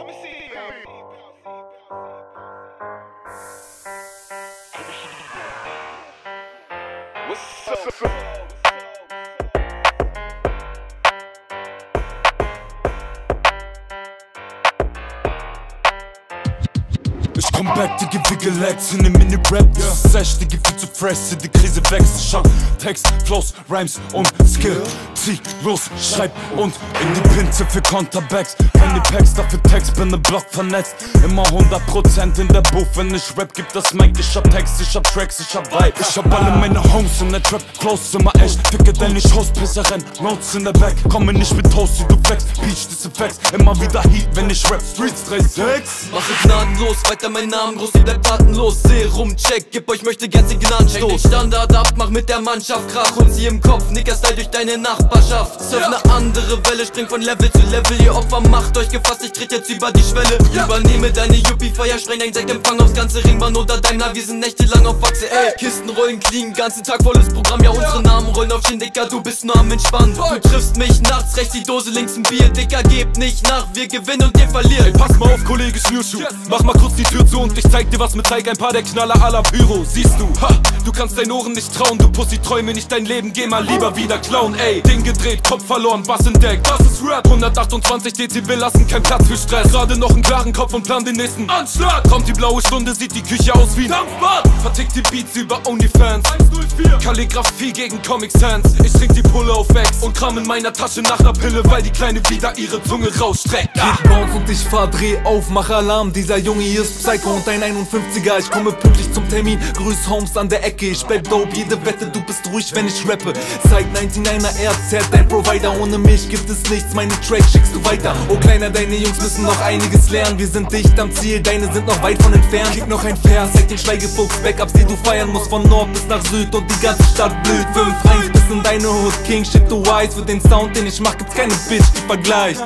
Ich komm back, Digga, wie geleckt in dem Mini-Rap. Das ist echt, Digga, viel zu fresh, die Krise wächst. Ich hab Text, Flows, Rhymes und Skill. Zieh los, schreib und in die Pinte für Counterbacks. Wenn die Packs dafür Text, bin im Block vernetzt. Immer 100% in der Booth, wenn ich Rap, gibt das Mic. Ich hab Text, ich hab Tracks, ich hab Vibe. Ich hab alle meine Homes in der Trap, close immer echt. Ficke denn ich Hostpisser renn, Notes in der Back. Komme nicht mit Toast, wie du flex, Beach Disinfects. Immer wieder Heat, wenn ich rap, Streets 36. Mache gnadenlos, weiter mein Namen groß, ihr bleibt tatenlos. Serum, check, gib euch, möchte gern den Gnadenstoß. Standard ab, mach mit der Mannschaft Krach und sie im Kopf, Nickerstyle durch deine Nachbarschaft. Surf ne andere Welle, spring von Level zu Level. Ihr Opfer macht euch gefasst, ich tritt jetzt über die Schwelle. Übernehme deine Yuppie-Feier, streng dein Sektempfang aufs ganze Ringbahn oder Daimler. Wir sind nächtelang auf Wachse, ey. Kisten rollen clean, ganzen Tag volles Programm. Ja, unsere Namen rollen auf den Dicker, du bist nur am Entspannen. Du triffst mich nachts, rechts die Dose, links ein Bier. Dicker, gebt nicht nach, wir gewinnen und ihr verliert. Ey, pass mal auf, Kollege Schnürschuh. Mach mal kurz die Tür zu und ich zeig dir was mit Teig. Ein paar der Knaller à la Pyro, siehst du. Ha, du kannst deinen Ohren nicht trauen, du Pussy, träume nicht dein Leben. Geh mal lieber wieder klauen, ey. Ding gedreht, Kopf verloren, Bass entdeckt. Das ist Rap. 128 Dezibel lassen kein Platz für Stress. Gerade noch einen klaren Kopf und plan den nächsten Anschlag. Kommt die blaue Stunde, sieht die Küche aus wie ein Dampfbad. Vertickt die Beats über OnlyFans. 104. Kalligrafie gegen Comic Sans. Ich trink die Pulle auf Wax und kram in meiner Tasche nach ner Pille, weil die Kleine wieder ihre Zunge rausstreckt. Geht Bounce und ich fahr, dreh auf, mach Alarm. Dieser Junge hier ist Psycho und ein 51er. Ich komme pünktlich zum Termin, grüß Holmes an der Ecke. Ich bleib dope, jede Wette, du bist ruhig, wenn ich rappe. Zeig 99er RZ, dein Provider. Ohne mich gibt es nichts, meine Tracks schickst du weiter. Oh Kleiner, deine Jungs müssen noch einiges lernen. Wir sind dicht am Ziel, deine sind noch weit von entfernt. Kick noch ein Vers, zeig den Schweigefuchs, Backups, die du feiern musst. Von Nord bis nach Süd und die ganze Stadt blüht. 5-1 bis in deine Hood, King shit, du weiß. Für den Sound, den ich mach, gibt's keine Bitch, die vergleicht.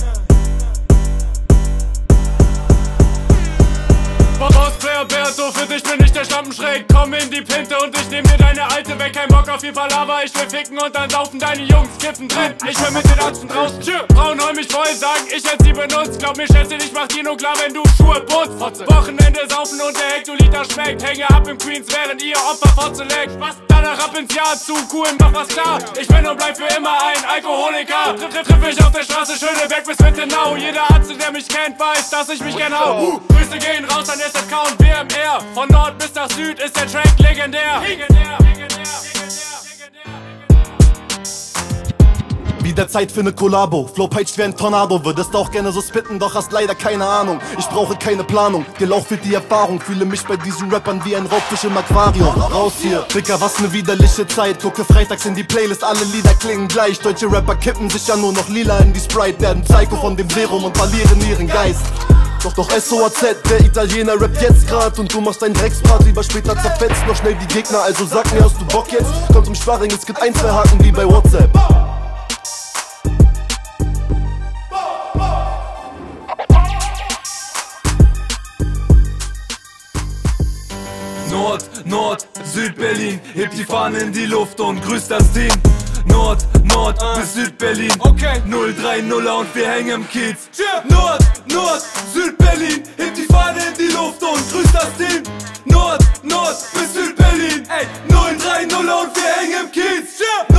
Bossplayer Berto, für dich bin ich der Schlampenschräg. Komm in die Pinte und ich nehm dir deine alte weg. Kein Bock auf viel Palaver, ich will ficken und dann laufen deine Jungs kiffen drin. Ich will mit den Atzen draußen, Frauen hol mich voll, sagen ich hätte sie benutzt. Glaub mir Schätzchen, ich mach dir nur klar, wenn du Schuhe putzt. Wochenende saufen und der Hektoliter schmeckt. Hänge ab im Queens, während ihr Opfer Fotze leckt. Was danach ab ins Jahr zu cool, mach was klar. Ich bin und bleib für immer ein Alkoholiker. Triff mich auf der Straße, Schöneberg bis Wittenau. Jeder Atze, der mich kennt, weiß, dass ich mich gern hau. Grüße gehen raus an SFK und WMR. Von Nord bis nach Süd ist der Track legendär. Wieder Zeit für ne Kollabo, Flow peitscht wie ein Tornado. Würdest auch gerne so spitten, doch hast leider keine Ahnung. Ich brauche keine Planung, dir Lauch fehlt die Erfahrung. Fühle mich bei diesen Rappern wie ein Raubfisch im Aquarium. Raus hier, Dicker, was ne widerliche Zeit. Gucke freitags in die Playlist, alle Lieder klingen gleich. Deutsche Rapper kippen sich ja nur noch lila in die Sprite. Werden Psycho von dem Serum und verlieren ihren Geist. Doch SOAZ, der Italiener rappt jetzt grad. Und du machst dein Dreckspart, lieber später zerfetzt noch schnell die Gegner. Also sag mir, hast du Bock jetzt? Komm zum Sparring, es gibt ein, zwei Haken wie bei WhatsApp. Nord, Südberlin, heb die Fahne in die Luft und grüß das Team. Nord bis Südberlin, okay. 030er und wir hängen im Kiez. Nord, Südberlin, heb die Fahne in die Luft und grüß das Team. Nord bis Südberlin, ey, 030er und wir hängen im Kiez.